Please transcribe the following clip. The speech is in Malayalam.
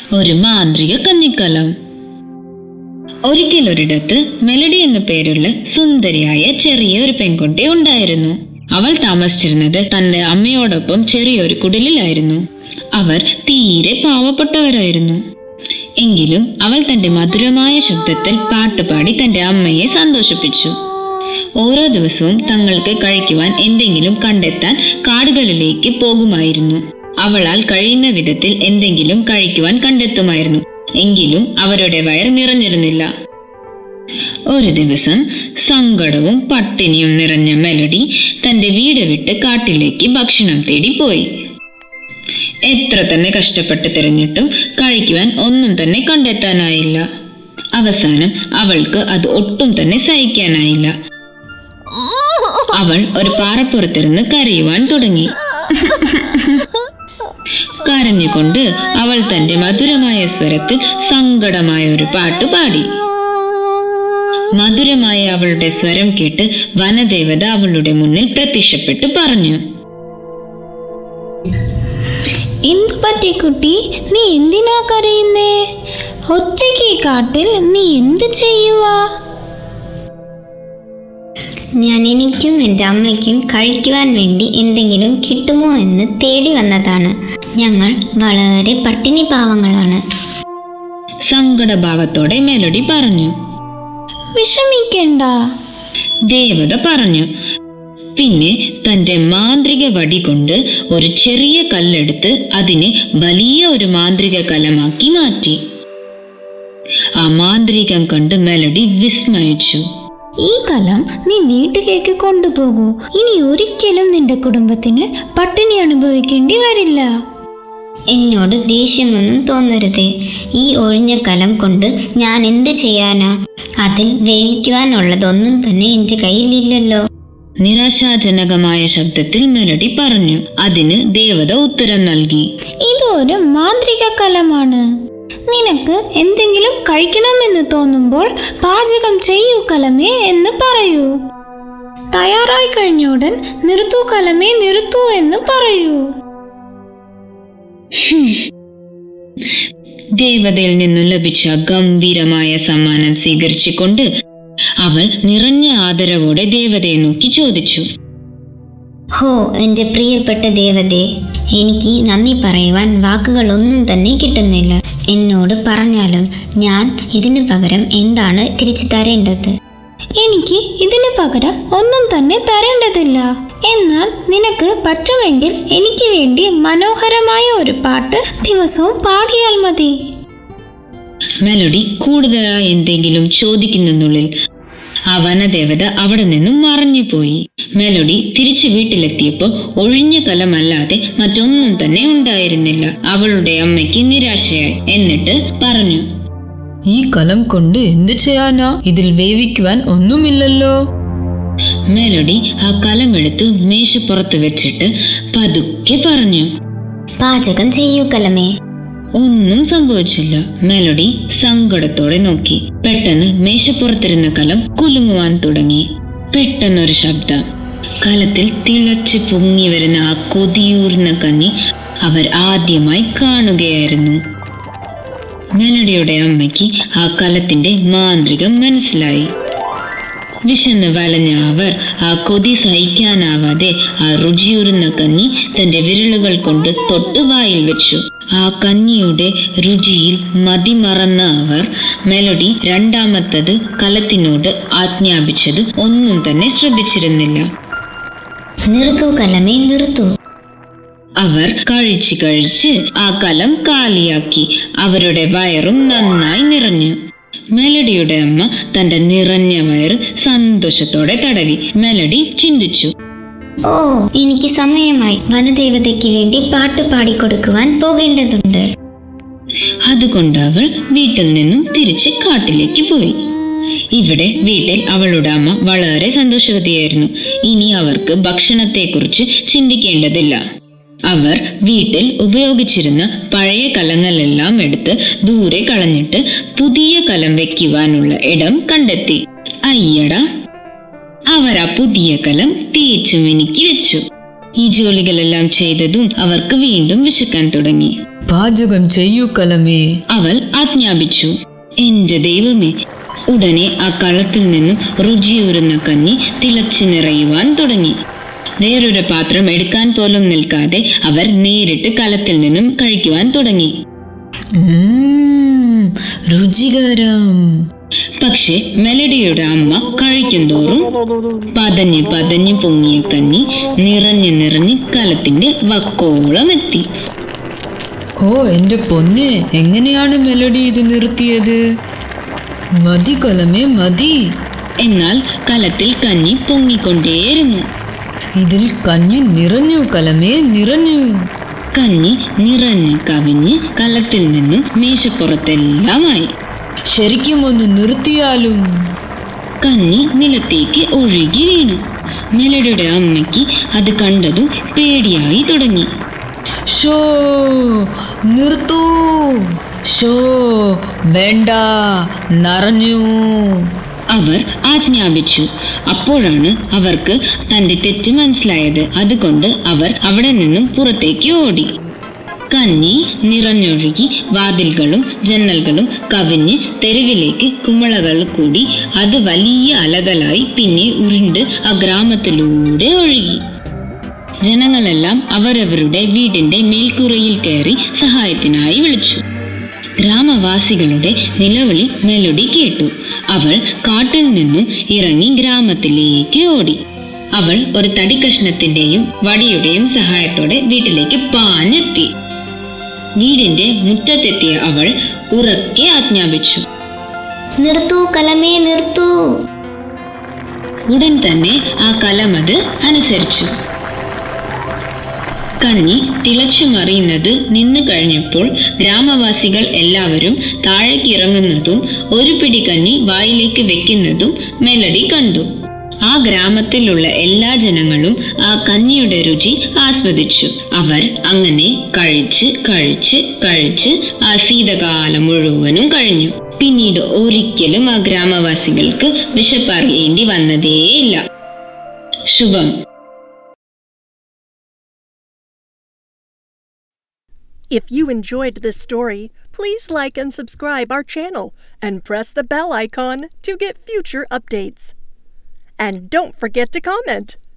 ഒരു മാന്ത്രിക കഞ്ഞിക്കലം. ഒരിക്കലൊരിടത്ത് മെലഡി എന്ന പേരുള്ള സുന്ദരിയായ ചെറിയ ഒരു പെൺകുട്ടി ഉണ്ടായിരുന്നു. അവൾ താമസിച്ചിരുന്നത് തന്റെ അമ്മയോടൊപ്പം ചെറിയൊരു കുടിലായിരുന്നു. അവർ തീരെ പാവപ്പെട്ടവരായിരുന്നു. എങ്കിലും അവൾ തന്റെ മധുരമായ ശബ്ദത്തിൽ പാട്ടുപാടി തന്റെ അമ്മയെ സന്തോഷിപ്പിച്ചു. ഓരോ ദിവസവും തങ്ങൾക്ക് കഴിക്കുവാൻ എന്തെങ്കിലും കണ്ടെത്താൻ കാടുകളിലേക്ക് പോകുമായിരുന്നു. അവളാൽ കഴിയുന്ന വിധത്തിൽ എന്തെങ്കിലും കഴിക്കുവാൻ കണ്ടെത്തുമായിരുന്നു. എങ്കിലും അവരുടെ വയർ നിറഞ്ഞിരുന്നില്ല. ഒരു ദിവസം സങ്കടവും പട്ടിണിയും നിറഞ്ഞ മെലഡി തന്റെ വീട് വിട്ട് കാട്ടിലേക്ക് ഭക്ഷണം തേടി പോയി. എത്ര തന്നെ കഷ്ടപ്പെട്ട് തിരഞ്ഞിട്ടും കഴിക്കുവാൻ ഒന്നും തന്നെ കണ്ടെത്താനായില്ല. അവസാനം അവൾക്ക് അത് ഒട്ടും തന്നെ സഹിക്കാനായില്ല. അവൾ ഒരു പാറപ്പുറത്തിരുന്ന് കരയുവാൻ തുടങ്ങി. കരഞ്ഞുകൊണ്ട് അവൾ തന്റെ മധുരമായ സ്വരത്തിൽ സങ്കടമായ ഒരു പാട്ട് പാടി. മധുരമായ അവളുടെ സ്വരം കേട്ട് വനദേവത അവളുടെ മുന്നിൽ പ്രത്യക്ഷപ്പെട്ട് പറഞ്ഞു, എന്തു പറ്റി കുട്ടി, നീ എന്തിനാ കരയുന്നേ? ഒറ്റയ്ക്ക് ഈ കാട്ടിൽ നീ എന്ത് ചെയ്യുവാ? ഞാൻ എനിക്കും എൻ്റെ അമ്മയ്ക്കും കഴിക്കുവാൻ വേണ്ടി എന്തെങ്കിലും കിട്ടുമോ എന്ന് തേടി വന്നതാണ്. ഞങ്ങൾ വളരെ പട്ടിണി പാവങ്ങളാണ്. സങ്കടഭാവത്തോടെ മെലഡി പറഞ്ഞു. വിഷമിക്കണ്ട, ദേവത പറഞ്ഞു. പിന്നെ തന്റെ മാന്ത്രിക വടി കൊണ്ട് ഒരു ചെറിയ കല്ലെടുത്ത് അതിനെ വലിയ ഒരു മാന്ത്രിക കലമാക്കി മാറ്റി. ആ മാന്ത്രികം കണ്ട് മെലഡി വിസ്മയിച്ചു. ഈ കലം നീ വീട്ടിലേക്ക് കൊണ്ടുപോകൂ. ഇനി ഒരിക്കലും നിന്റെ കുടുംബത്തിന് പട്ടിണി അനുഭവിക്കേണ്ടി വരില്ല. എന്നോട് ദേഷ്യമൊന്നും തോന്നരുത്. ഈ ഒഴിഞ്ഞ കലം കൊണ്ട് ഞാൻ എന്ത് ചെയ്യാനാ? അതിൽ വേവിക്കുവാനുള്ളതൊന്നും തന്നെ എൻ്റെ കയ്യിലില്ലല്ലോ. നിരാശാജനകമായ ശബ്ദത്തിൽ മെലഡി പറഞ്ഞു. അതിന് ദേവത ഉത്തരം നൽകി. ഇതൊരു മാന്ത്രിക കലമാണ്. നിനക്ക് എന്തെങ്കിലും കഴിക്കണമെന്ന് തോന്നുമ്പോൾ പാചകം ചെയ്യൂ കലമേ എന്ന് പറയൂ. തയ്യാറായി കഴിഞ്ഞുടൻ നിർത്തൂ കലമേ നിർത്തൂ എന്ന് പറയൂ. ദേവതയിൽ നിന്നും ലഭിച്ച ഗംഭീരമായ സമ്മാനം സ്വീകരിച്ചുകൊണ്ട് അവൾ നിറഞ്ഞ ആദരവോടെ ദേവതയെ നോക്കി ചോദിച്ചു, ഹോ എൻ്റെ പ്രിയപ്പെട്ട ദേവതേ, എനിക്ക് നന്ദി പറയുവാൻ വാക്കുകളൊന്നും തന്നെ കിട്ടുന്നില്ല. എന്നോട് പറഞ്ഞാലും ഞാൻ ഇതിനു പകരം എന്താണ് തിരിച്ചു തരേണ്ടത്? എനിക്ക് ഇതിനു പകരം ഒന്നും തന്നെ തരേണ്ടതില്ല. എന്നാൽ നിനക്ക് പറ്റുമെങ്കിൽ എനിക്ക് വേണ്ടി മനോഹരമായ ഒരു പാട്ട് ദിവസവും പാടിയാൽ മതി. മെലഡി കൂടുതലായി എന്തെങ്കിലും ചോദിക്കുന്നുള്ളിൽ ആ വനദേവത അവിടെ നിന്നും മറഞ്ഞുപോയി. മെലഡി തിരിച്ചു വീട്ടിലെത്തിയപ്പോൾ ഒഴിഞ്ഞ കലമല്ലാതെ മറ്റൊന്നും തന്നെ ഉണ്ടായിരുന്നില്ല. അവളുടെ അമ്മയ്ക്ക് നിരാശയായി. എന്നിട്ട് പറഞ്ഞു, ഈ കലം കൊണ്ട് എന്ത് ചെയ്യാനാ? ഇതിൽ വേവിക്കുവാൻ ഒന്നുമില്ലല്ലോ. മെലഡി ആ കലമെടുത്ത് മേശപ്പുറത്ത് വെച്ചിട്ട് പതുക്കെ പറഞ്ഞു, പാചകം ചെയ്യൂ കലമേ. ഒന്നും സംഭവിച്ചില്ല. മെലഡി സങ്കടത്തോടെ നോക്കി. പെട്ടെന്ന് മേശപ്പുറത്തിരുന്ന കലം കുലുങ്ങുവാൻ തുടങ്ങി. പെട്ടെന്നൊരു ശബ്ദം. കലത്തിൽ തിളച്ച് പൊങ്ങി വരുന്ന ആ കൊതിയൂർന്ന കഞ്ഞി അവർ ആദ്യമായി കാണുകയായിരുന്നു. മെലഡിയുടെ അമ്മയ്ക്ക് ആ കലത്തിന്റെ മാന്ത്രികം മനസ്സിലായി. വിശന്ന് വലഞ്ഞ അവർ ആ കൊതി സഹിക്കാനാവാതെ ആ രുചിയൂറുന്ന കഞ്ഞി തന്റെ വിരലുകൾ കൊണ്ട് തൊട്ട് വായിൽ വെച്ചു. ആ കഞ്ഞിയുടെ രുചിയിൽ മതിമറന്ന അവർ മെലഡി രണ്ടാമത്തത് കലത്തിനോട് ആജ്ഞാപിച്ചത് ഒന്നും തന്നെ ശ്രദ്ധിച്ചിരുന്നില്ല. നിർത്തു കലമേ നിർത്തു. അവർ കഴിച്ച് ആ കലം കാലിയാക്കി. അവരുടെ വയറും നന്നായി നിറഞ്ഞു. മെലഡിയുടെ അമ്മ തന്റെ നിറഞ്ഞ വയറ് സന്തോഷത്തോടെ തടവി. മെലഡി ചിന്തിച്ചു, ഓ, എനിക്ക് സമയമായി. വനദേവതയ്ക്ക് വേണ്ടി പാട്ട് പാടിക്കൊടുക്കുവാൻ പോകേണ്ടതുണ്ട്. അതുകൊണ്ട് അവൾ വീട്ടിൽ നിന്നും തിരിച്ച് കാട്ടിലേക്ക് പോയി. ഇവിടെ വീട്ടിൽ അവളുടെ അമ്മ വളരെ സന്തോഷവതിയായിരുന്നു. ഇനി അവർക്ക് ഭക്ഷണത്തെക്കുറിച്ച് ചിന്തിക്കേണ്ടതില്ല. അവർ വീട്ടിൽ ഉപയോഗിച്ചിരുന്ന പഴയ കലങ്ങളെല്ലാം എടുത്ത് ദൂരെ കളഞ്ഞിട്ട് പുതിയ കലം വെക്കുവാനുള്ള ഇടം കണ്ടെത്തി. അയ്യട, അവർ ആ പുതിയ കലം തേച്ചു മിനുക്കി വെച്ചു. ഈ ജോലികളെല്ലാം ചെയ്തതും അവർക്ക് വീണ്ടും വിശക്കാൻ തുടങ്ങി. പാചകം ചെയ്യൂ കലമേ, അവൾ ആജ്ഞാപിച്ചു. എന്റെ ദൈവമേ! ഉടനെ ആ കളത്തിൽ നിന്നും രുചിയൂറുന്ന കഞ്ഞി തിളച്ചു നിറയുവാൻ തുടങ്ങി. വേറൊരു പാത്രം എടുക്കാൻ പോലും നിൽക്കാതെ അവർ നേരിട്ട് കലത്തിൽ നിന്നും കഴിക്കുവാൻ തുടങ്ങി. രുചികരം. പക്ഷെ മെലഡിയുടെ അമ്മ കഴിക്കുന്തോറും പതഞ്ഞ് പതഞ്ഞ് പൊങ്ങിയ കഞ്ഞി നിറഞ്ഞ് നിറഞ്ഞ് കലത്തിന്റെ വക്കോളം എത്തി. ഓ എന്റെ പൊന്നെ, എങ്ങനെയാണ് മെലഡി ഇത് നിർത്തിയത്? മതി കലമേ, മതി. എന്നാൽ കലത്തിൽ കഞ്ഞി പൊങ്ങിക്കൊണ്ടേയിരുന്നു. ഇതിൽ കഞ്ഞി നിറഞ്ഞു കലമേ, നിറഞ്ഞു. കഞ്ഞി നിറഞ്ഞ് കവിഞ്ഞ് കലത്തിൽ നിന്നും മേശപ്പുറത്തെല്ലാമായി. ശരിക്കും ഒന്ന് നിർത്തിയാലും. കഞ്ഞി നിലത്തേക്ക് ഒഴുകി വീണു. മെലഡിയുടെ അമ്മയ്ക്ക് അത് കണ്ടതും പേടിയായി തുടങ്ങി. ഷോ, നിർത്തൂ. ഷോ, വേണ്ട, നിറഞ്ഞു. അവർ ആജ്ഞാപിച്ചു. അപ്പോഴാണ് അവർക്ക് തന്റെ തെറ്റ് മനസ്സിലായത്. അതുകൊണ്ട് അവർ അവിടെ നിന്നും പുറത്തേക്ക് ഓടി. കഞ്ഞി നിറഞ്ഞൊഴുകി വാതിലുകളും ജനലുകളും കവിഞ്ഞ് തെരുവിലേക്ക് കുമിളകൾ കൂടി അത് വലിയ അലകളായി പിന്നെ ഉരുണ്ട് ആ ഗ്രാമത്തിലൂടെ ഒഴുകി. ജനങ്ങളെല്ലാം അവരവരുടെ വീടിന്റെ മേൽക്കൂരയിൽ കയറി സഹായത്തിനായി വിളിച്ചു. ഗ്രാമവാസികളുടെ നിലവിളി മെലഡി കേട്ടു. അവൾ കാട്ടിൽ നിന്നും ഇറങ്ങി ഗ്രാമത്തിലേക്ക് ഓടി. അവൾ ഒരു തടിക്കഷ്ണത്തിന്റെയും വടിയുടെയും സഹായത്തോടെ വീട്ടിലേക്ക് പാഞ്ഞെത്തി. വീടിന്റെ മുറ്റത്തെത്തിയ അവൾ ഉറക്കെ ആജ്ഞാപിച്ചു. നിർത്തൂ കലമേ, നിർത്തൂ. ഉടൻ തന്നെ ആ കലമത് അനുസരിച്ചു. കഞ്ഞി തിളച്ചു മറിയുന്നത് നിന്ന് കഴിഞ്ഞപ്പോൾ ഗ്രാമവാസികൾ എല്ലാവരും താഴേക്ക് ഇറങ്ങുന്നതും ഒരു പിടി കഞ്ഞി വായിലേക്ക് വെക്കുന്നതും മെലഡി കണ്ടു. ആ ഗ്രാമത്തിലുള്ള എല്ലാ ജനങ്ങളും ആ കഞ്ഞിയുടെ രുചി ആസ്വദിച്ചു. അവർ അങ്ങനെ കഴിച്ച് കഴിച്ച് കഴിച്ച് ആ ശീതകാലം മുഴുവനും കഴിഞ്ഞു. പിന്നീട് ഒരിക്കലും ആ ഗ്രാമവാസികൾക്ക് വിശപ്പറിയേണ്ടി വന്നതേയില്ല. ശുഭം. If you enjoyed this story, please like and subscribe our channel and press the bell icon to get future updates. And don't forget to comment.